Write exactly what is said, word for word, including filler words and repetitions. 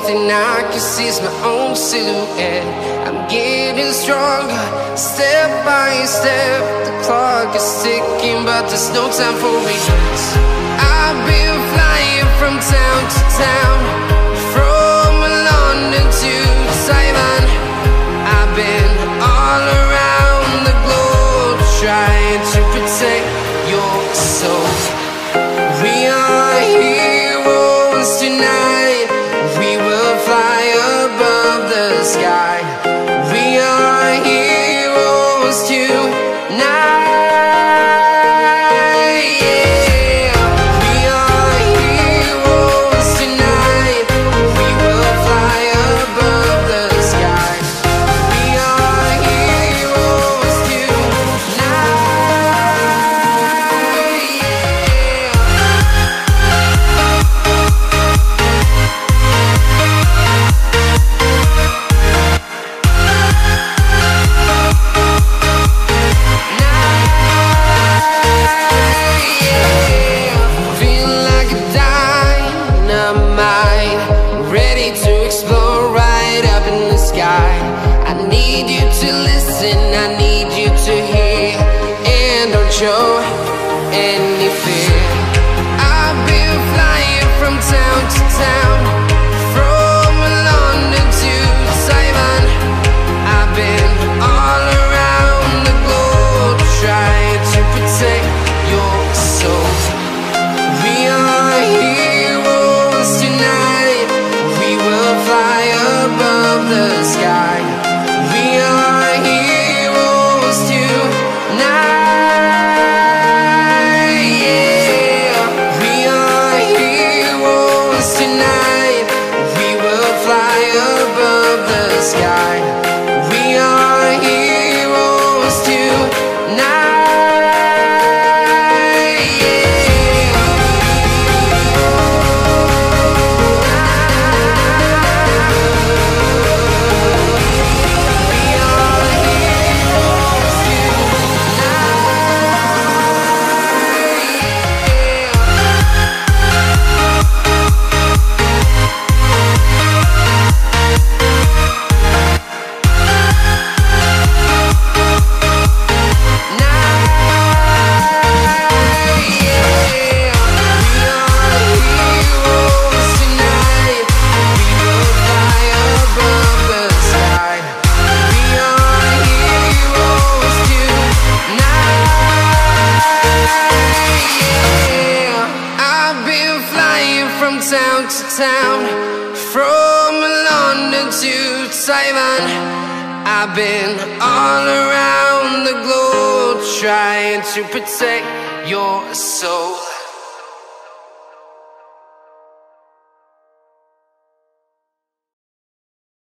thing I can see is my own silhouette. I'm getting stronger, step by step. The clock is ticking, but there's no time for regrets. I've been flying from town to town, from London to Taiwan. I've been all around the globe, trying to protect your soul. We are heroes tonight. We will fly above the sky. We are heroes tonight. I need you to listen, I need you to hear, and don't show any fear. I've been flying from town to town, from London to Taiwan. I've been all around the globe, trying to protect your soul. We are heroes tonight. We will fly above the sky. We are heroes tonight, yeah. We are heroes tonight. We will fly above the sky. We are heroes tonight. From town to town, from London to Taiwan. I've been all around the globe, trying to protect your soul.